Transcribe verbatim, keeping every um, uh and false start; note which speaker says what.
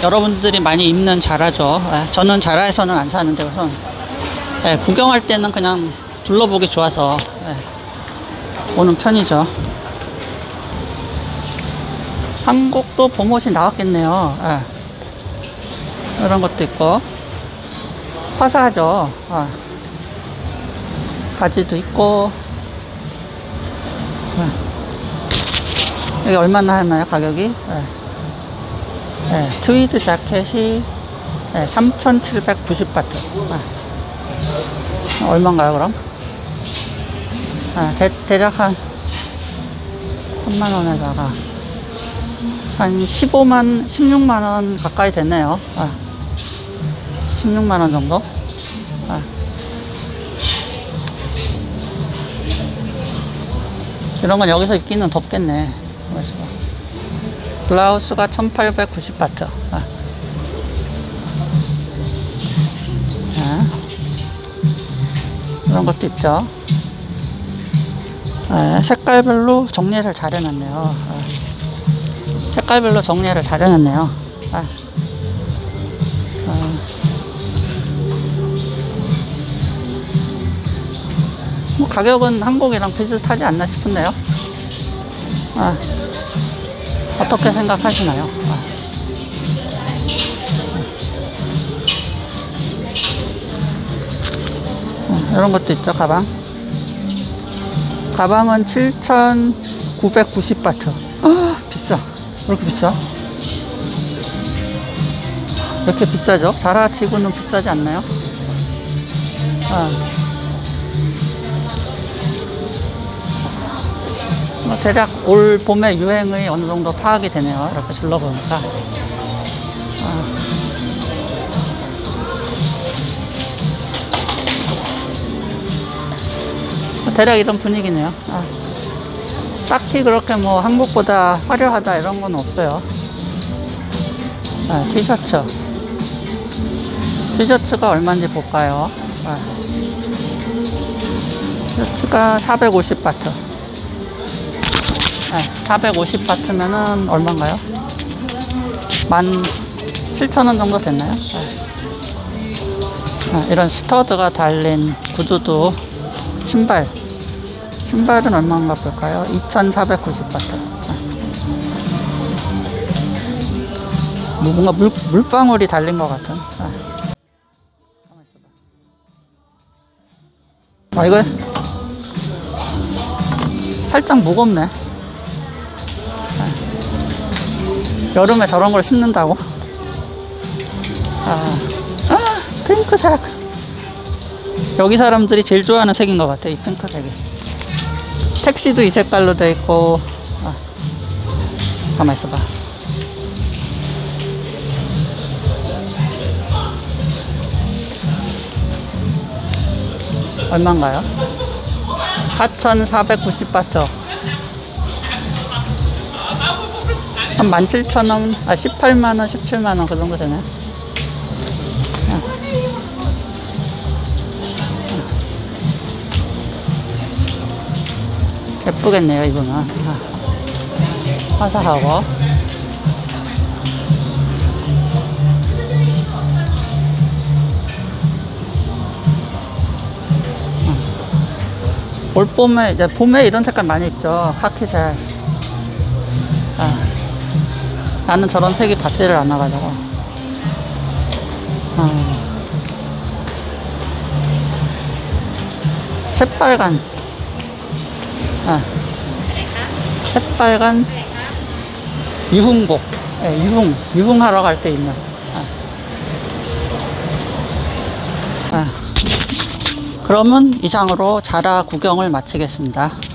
Speaker 1: 여러분들이 많이 입는 자라죠. 예, 저는 자라에서는 안 사는데 우선 예, 구경할 때는 그냥 둘러보기 좋아서 예, 오는 편이죠. 한국도 봄옷이 나왔겠네요. 예. 이런 것도 있고 화사하죠. 아. 바지도 있고 예. 여기 얼마나 하나요 가격이? 예. 예. 트위드 자켓이 예. 삼천칠백구십 바트. 예. 얼마인가요 그럼? 예. 대, 대략 한 삼만 원에다가 한 십오만, 십육만 원 가까이 됐네요. 예. 십육만 원 정도? 예. 이런 건 여기서 입기는 덥겠네. 블라우스가 천팔백구십 바트. 아. 아. 이런 것도 있죠. 아, 색깔별로 정리를 잘 해놨네요. 아. 색깔별로 정리를 잘 해놨네요. 아. 아. 뭐 가격은 한국이랑 비슷하지 않나 싶은데요. 아, 어떻게 생각하시나요? 아. 음, 이런 것도 있죠. 가방 가방은 칠천구백구십 바트. 아, 비싸. 왜 이렇게 비싸? 왜 이렇게 비싸죠? 자라 치고는 비싸지 않나요? 아. 뭐 대략 올 봄의 유행의 어느 정도 파악이 되네요. 이렇게 둘러보니까. 아. 대략 이런 분위기네요. 아. 딱히 그렇게 뭐 한국보다 화려하다 이런 건 없어요. 아, 티셔츠. 티셔츠가 얼마인지 볼까요? 아. 티셔츠가 사백오십 바트. 네, 사백오십 바트면은 얼마인가요? 만 칠천 원 정도 됐나요? 네. 아, 이런 스터드가 달린 구두도 신발 신발은 얼마인가 볼까요? 이천사백구십 바트. 네. 뭔가 물, 물방울이 달린 것 같은. 네. 아, 이거 살짝 무겁네. 여름에 저런 걸 신는다고? 아, 아, 핑크색. 여기 사람들이 제일 좋아하는 색인 것 같아, 이 핑크색이. 택시도 이 색깔로 돼 있고. 아, 가만 있어봐. 얼마인가요? 사천사백구십 바트. 한 만 칠천 원, 아, 십팔만 원, 십칠만 원, 그 정도 되네. 아. 예쁘겠네요, 이거는. 아. 화사하고. 올 봄에, 이제 봄에 이런 색깔 많이 입죠. 카키색. 아. 나는 저런 색이 받지를 않아가지고. 어. 새빨간. 아. 새빨간 유흥복. 네, 유흥. 유흥하러 갈 때 입는. 아. 아. 그러면 이상으로 자라 구경을 마치겠습니다.